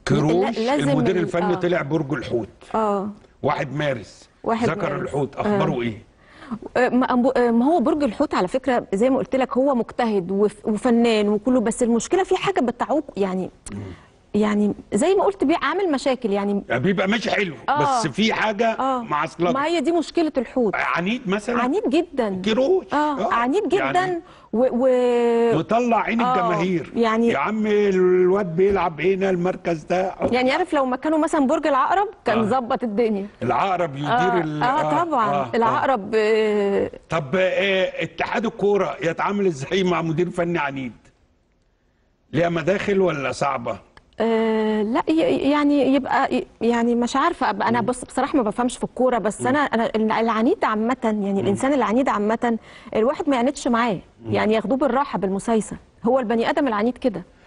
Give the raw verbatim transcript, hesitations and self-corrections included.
كروش المدير الفني آه. طلع برج الحوت. اه واحد مارس واحد ذكر مارس. الحوت، اخباره آه. ايه؟ ما هو برج الحوت على فكره زي ما قلت لك هو مجتهد وفنان وكله، بس المشكله في حاجه بتعوق يعني يعني زي ما قلت عامل مشاكل يعني بيبقى ماشي حلو آه بس في حاجه آه معصلجه. ما هي دي مشكله الحوت. عنيد مثلا، عنيد جدا. كروش اه, آه عنيد جدا يعني و, و... مطلع عين آه الجماهير يعني يا عم الواد بيلعب هنا المركز ده. يعني عارف لو مكانه مثلا برج العقرب كان ظبط آه. الدنيا. العقرب يدير آه ال... اه طبعا آه العقرب آه. طب آه اتحاد الكوره يتعامل ازاي مع مدير فني عنيد؟ ليها مداخل ولا صعبه؟ آه لا يعني يبقى يعني مش عارفه أبقى انا بص بصراحه ما بفهمش في الكوره، بس انا انا العنيد عامه يعني الانسان العنيد عامه الواحد ما يعندش معاه، يعني ياخدوه بالراحه بالمسايسه، هو البني ادم العنيد كده.